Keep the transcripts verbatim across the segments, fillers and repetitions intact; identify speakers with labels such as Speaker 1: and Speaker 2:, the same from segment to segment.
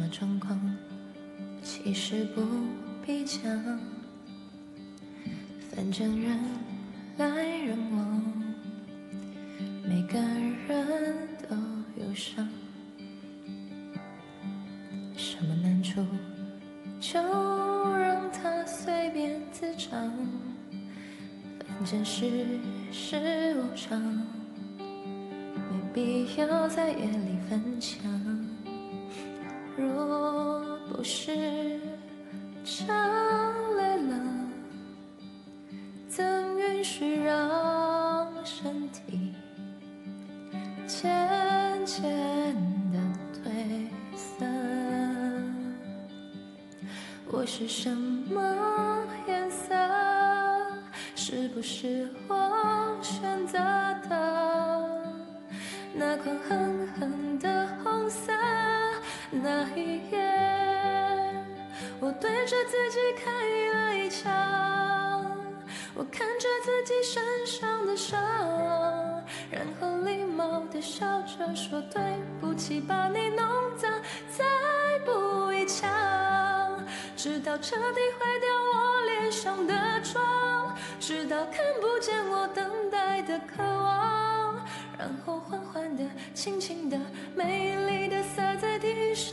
Speaker 1: 么状况，其实不必讲，反正人来人往，每个人都有伤。什么难处，就让它随便滋长，反正世事无常，没必要在夜里分享。若不是真累了，怎允许让身体渐渐地褪色？我是什么颜色？是不是我选择的？那款狠狠的红色。那一夜，我对着自己开了一枪，我看着自己身上的伤，然后礼貌地笑着说对不起，把你弄脏，再补一枪，直到彻底毁掉我脸上的妆，直到看不见我等待的渴望，然后缓缓地、轻轻地、美丽地洒在地上。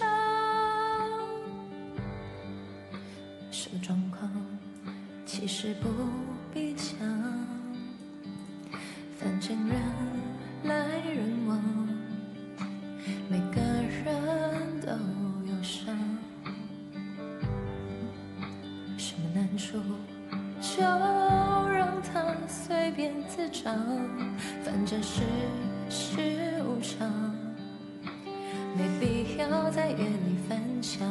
Speaker 1: 什么状况？其实不必讲，反正人来人往，每个人都有伤。什么难处，就让它随便滋长，反正世事无常，没必要在夜里分享。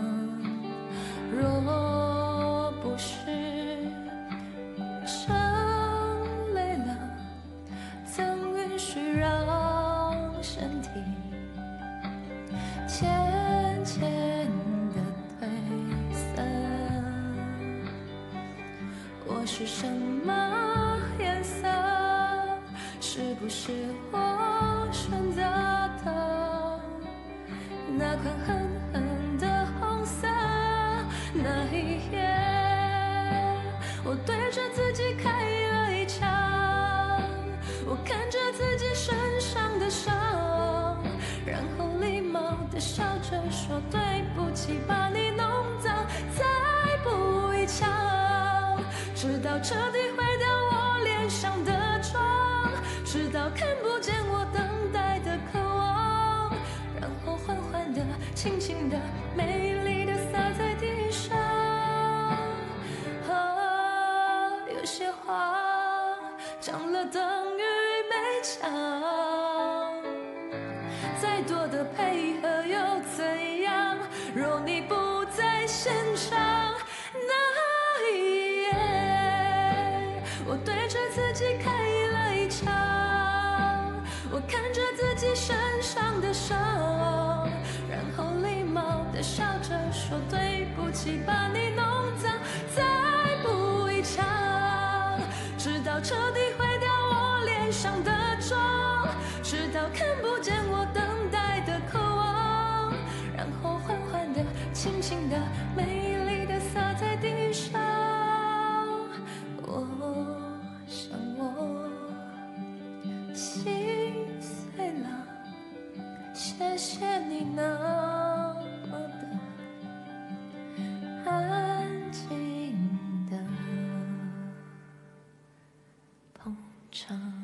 Speaker 1: 若不是真累了，怎允许让身体渐渐地褪色？我是什么颜色？是不是我选择的？那款狠狠的红色。那一夜，我对着自己开了一枪，我看着自己身上的伤，然后礼貌地笑着说对不起，把你弄脏，再补一枪，直到彻底毁掉我脸上的妆，直到看不见我等待的渴望，然后缓缓地、轻轻地、美丽地洒在地上。啊，有些话讲了等于没讲，再多的配合又怎样？若你不在现场，那一夜，我对着自己开了一枪，我看着自己身上的伤，然后礼貌地笑着说对不起，把你弄脏，再补一枪，直到彻底毁掉我脸上的妆，直到看不见我等待的渴望，然后缓缓地、轻轻地、美丽地洒在地上。我想我心碎了，谢谢你那么的安静的捧场。